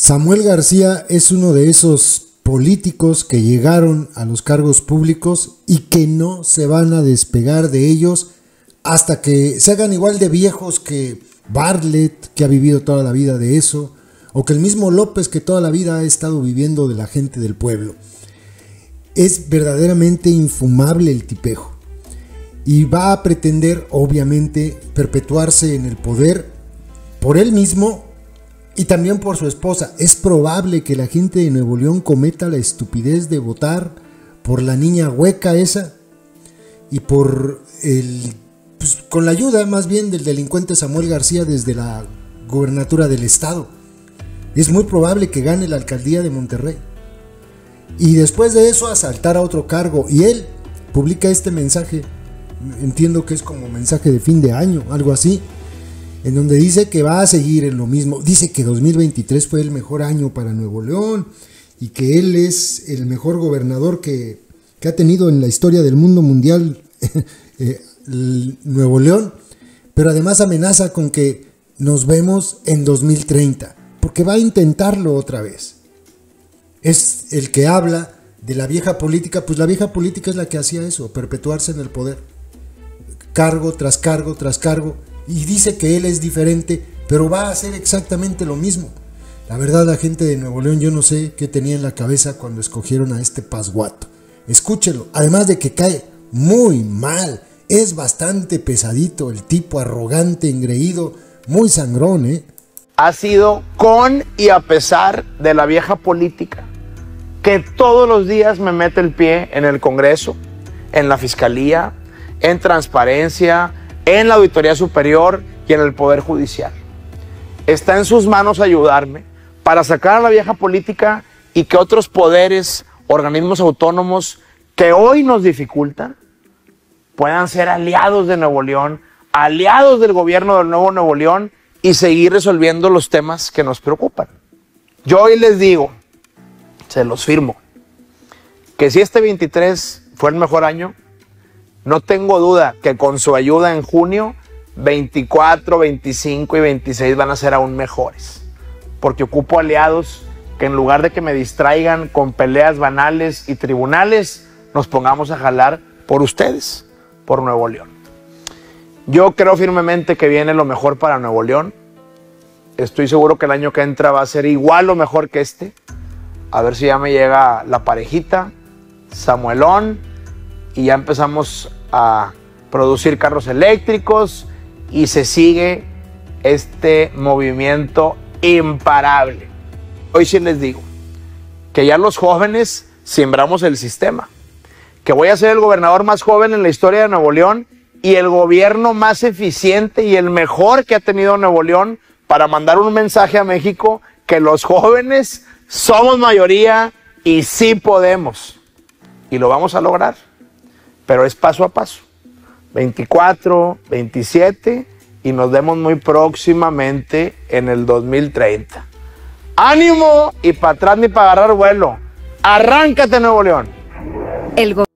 Samuel García es uno de esos políticos que llegaron a los cargos públicos y que no se van a despegar de ellos hasta que se hagan igual de viejos que Bartlett, que ha vivido toda la vida de eso, o que el mismo López, que toda la vida ha estado viviendo de la gente del pueblo. Es verdaderamente infumable el tipejo y va a pretender, obviamente, perpetuarse en el poder por él mismo y también por su esposa. Es probable que la gente de Nuevo León cometa la estupidez de votar por la niña hueca esa y por con la ayuda más bien del delincuente Samuel García desde la gubernatura del estado. Es muy probable que gane la alcaldía de Monterrey y después de eso asaltar a otro cargo. Y él publica este mensaje, entiendo que es como mensaje de fin de año, algo así, en donde dice que va a seguir en lo mismo. Dice que 2023 fue el mejor año para Nuevo León y que él es el mejor gobernador que ha tenido en la historia del mundo mundial Nuevo León, pero además amenaza con que nos vemos en 2030, porque va a intentarlo otra vez. Es el que habla de la vieja política. Pues la vieja política es la que hacía eso, perpetuarse en el poder, cargo tras cargo tras cargo, y dice que él es diferente, pero va a hacer exactamente lo mismo. La verdad, la gente de Nuevo León, yo no sé qué tenía en la cabeza cuando escogieron a este pasguato. Escúchelo, además de que cae muy mal, es bastante pesadito, el tipo arrogante, engreído, muy sangrón, ¿eh? Ha sido con y a pesar de la vieja política, que todos los días me mete el pie en el Congreso, en la Fiscalía, en Transparencia, en la Auditoría Superior y en el Poder Judicial. Está en sus manos ayudarme para sacar a la vieja política y que otros poderes, organismos autónomos que hoy nos dificultan, puedan ser aliados de Nuevo León, aliados del gobierno del Nuevo Nuevo León y seguir resolviendo los temas que nos preocupan. Yo hoy les digo, se los firmo, que si este 23 fue el mejor año, no tengo duda que con su ayuda en junio, 24, 25 y 26 van a ser aún mejores. Porque ocupo aliados que en lugar de que me distraigan con peleas banales y tribunales, nos pongamos a jalar por ustedes, por Nuevo León. Yo creo firmemente que viene lo mejor para Nuevo León. Estoy seguro que el año que entra va a ser igual o mejor que este. A ver si ya me llega la parejita, Samuelón, y ya empezamos a producir carros eléctricos y se sigue este movimiento imparable. Hoy sí les digo que ya los jóvenes sembramos el sistema, que voy a ser el gobernador más joven en la historia de Nuevo León y el gobierno más eficiente y el mejor que ha tenido Nuevo León para mandar un mensaje a México que los jóvenes somos mayoría y sí podemos. Y lo vamos a lograr, pero es paso a paso. 24, 27 y nos vemos muy próximamente en el 2030. ¡Ánimo! Y para atrás ni para agarrar vuelo. ¡Arráncate, Nuevo León!